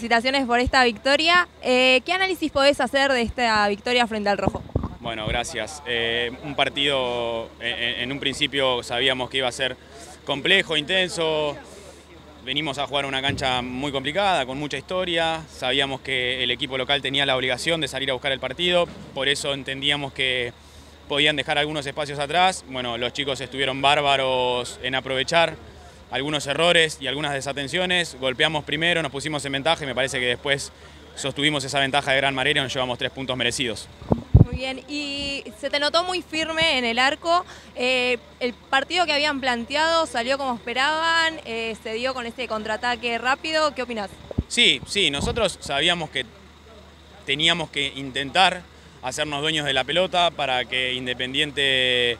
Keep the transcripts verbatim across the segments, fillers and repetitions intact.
Felicitaciones por esta victoria. Eh, ¿Qué análisis podés hacer de esta victoria frente al Rojo? Bueno, gracias. Eh, un partido, en, en un principio sabíamos que iba a ser complejo, intenso. Venimos a jugar una cancha muy complicada, con mucha historia. Sabíamos que el equipo local tenía la obligación de salir a buscar el partido. Por eso entendíamos que podían dejar algunos espacios atrás. Bueno, los chicos estuvieron bárbaros en aprovechar algunos errores y algunas desatenciones. Golpeamos primero, nos pusimos en ventaja y me parece que después sostuvimos esa ventaja de gran manera y nos llevamos tres puntos merecidos. Muy bien, y se te notó muy firme en el arco. Eh, el partido que habían planteado salió como esperaban, eh, se dio con ese contraataque rápido. ¿Qué opinás? Sí, sí, nosotros sabíamos que teníamos que intentar hacernos dueños de la pelota para que Independiente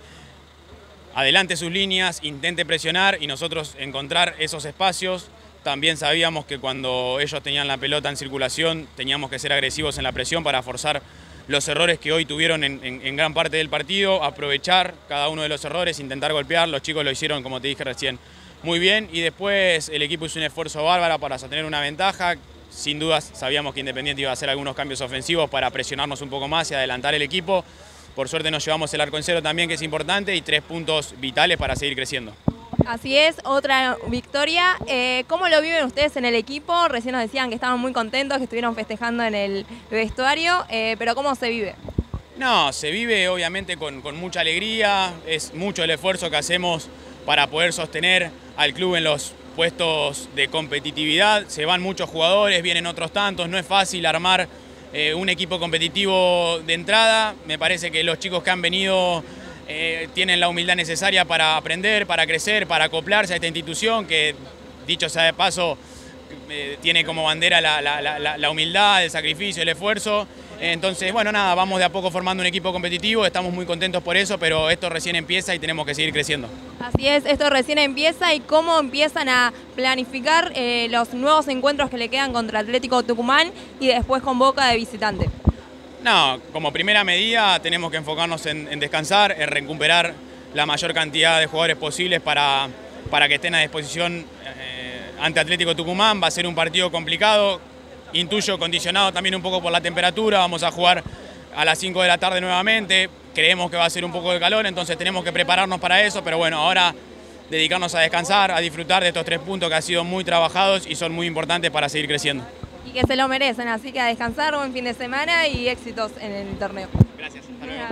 adelante sus líneas, intente presionar y nosotros encontrar esos espacios. También sabíamos que cuando ellos tenían la pelota en circulación teníamos que ser agresivos en la presión para forzar los errores que hoy tuvieron en, en, en gran parte del partido, aprovechar cada uno de los errores, intentar golpear. Los chicos lo hicieron, como te dije recién, muy bien y después el equipo hizo un esfuerzo bárbaro para sostener una ventaja. Sin dudas sabíamos que Independiente iba a hacer algunos cambios ofensivos para presionarnos un poco más y adelantar el equipo. Por suerte nos llevamos el arco en cero también, que es importante, y tres puntos vitales para seguir creciendo. Así es, otra victoria. Eh, ¿Cómo lo viven ustedes en el equipo? Recién nos decían que estaban muy contentos, que estuvieron festejando en el vestuario, eh, pero ¿cómo se vive? No, se vive obviamente con, con mucha alegría, es mucho el esfuerzo que hacemos para poder sostener al club en los puestos de competitividad. Se van muchos jugadores, vienen otros tantos, no es fácil armar Eh, un equipo competitivo de entrada. Me parece que los chicos que han venido eh, tienen la humildad necesaria para aprender, para crecer, para acoplarse a esta institución que, dicho sea de paso, eh, tiene como bandera la, la, la, la humildad, el sacrificio, el esfuerzo. Entonces, bueno, nada, vamos de a poco formando un equipo competitivo, estamos muy contentos por eso, pero esto recién empieza y tenemos que seguir creciendo. Así es, esto recién empieza. ¿Y cómo empiezan a planificar eh, los nuevos encuentros que le quedan contra Atlético Tucumán y después con Boca de visitante? No, como primera medida tenemos que enfocarnos en, en descansar, en recuperar la mayor cantidad de jugadores posibles para, para que estén a disposición eh, ante Atlético Tucumán. Va a ser un partido complicado, intuyo condicionado también un poco por la temperatura. Vamos a jugar a las cinco de la tarde nuevamente, creemos que va a ser un poco de calor, entonces tenemos que prepararnos para eso, pero bueno, ahora dedicarnos a descansar, a disfrutar de estos tres puntos que han sido muy trabajados y son muy importantes para seguir creciendo. Y que se lo merecen, así que a descansar, buen fin de semana y éxitos en el torneo. Gracias. Hasta luego.